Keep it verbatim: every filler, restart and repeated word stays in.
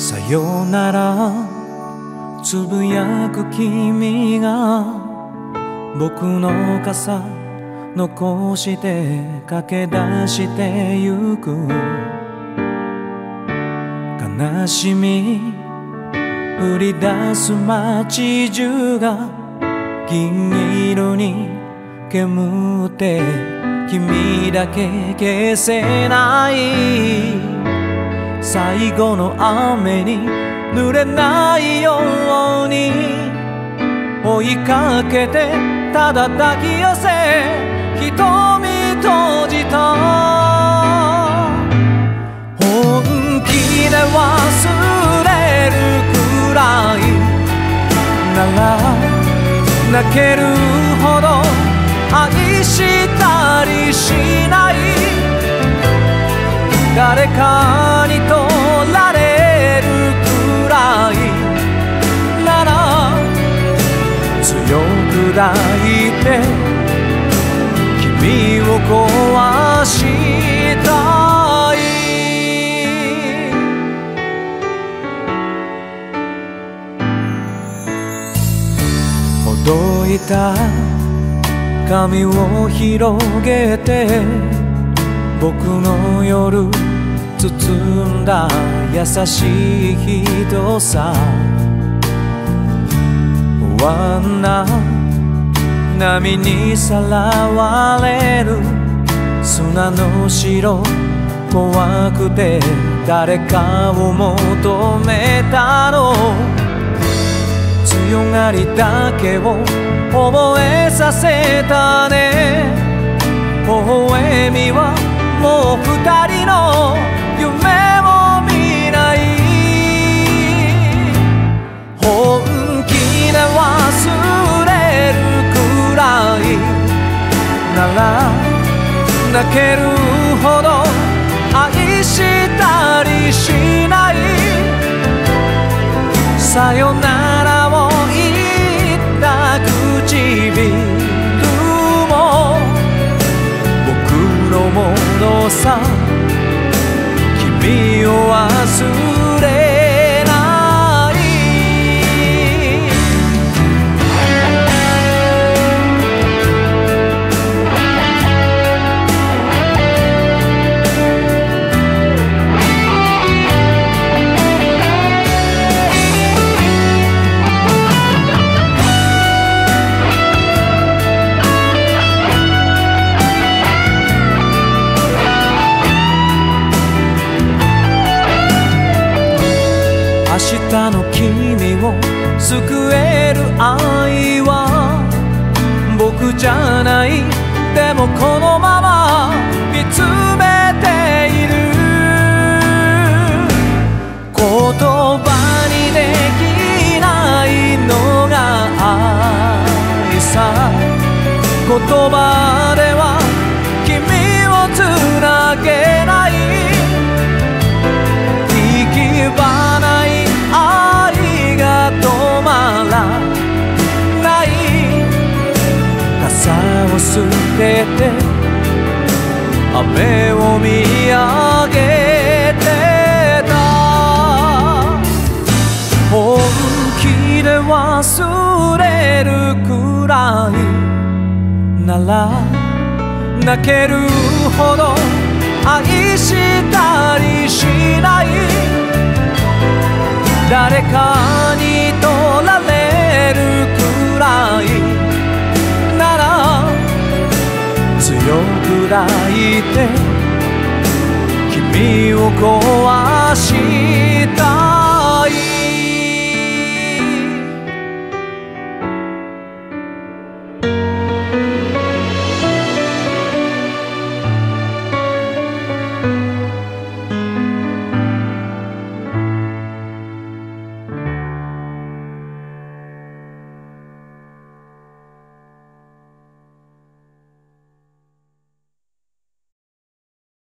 さよならつぶやく君が僕の傘残して駆け出してゆく。悲しみ降り出す街中が銀色に煙って君だけ消せない。最後の雨に濡れないように追いかけてただ抱き寄せ瞳閉じた。本気で忘れるくらいなら泣けるほど愛したりしない。誰かに取られるくらいなら強く抱いて君を壊したい。ほどいた髪を広げて僕の夜包んだ優しい人さ。不安な波にさらわれる砂の城、怖くて誰かを求めたの。強がりだけを覚えさせたね。微笑みはもう二人の夢を見ない。本気で忘れるくらいなら泣けるほど愛したりしない。さよならを言った唇も僕のものさ。君を忘れない。明日の君を救える愛は僕じゃない。でもこのまま見つめている。言葉にできないのが愛さ。言葉では君をつなげない。行き場ない愛が止まらない。傘を捨てて雨を見上げてた。本気で忘れるくらいなら泣けるほど愛したりしない。誰かに取られるくらいなら強く抱いて君を壊した